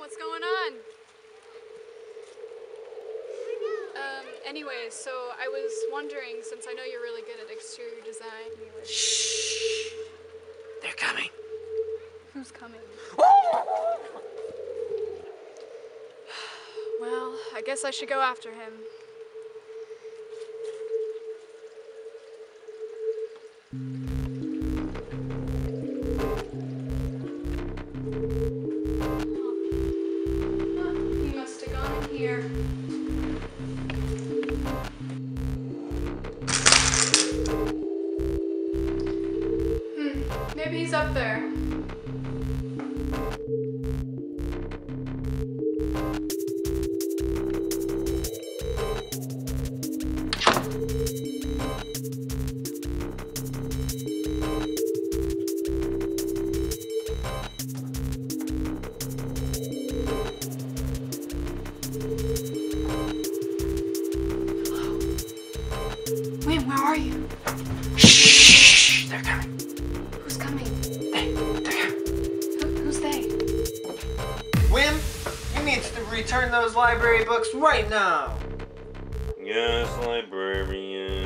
What's going on? Anyways, so I was wondering, since I know you're really good at exterior design. Shh! They're coming. Who's coming? Well, I guess I should go after him. He must have gone in here. Maybe he's up there. Wim, where are you? Shh! They're coming. Who's coming? They're coming. Who's they? Wim, you need to return those library books right now. Yes, librarian.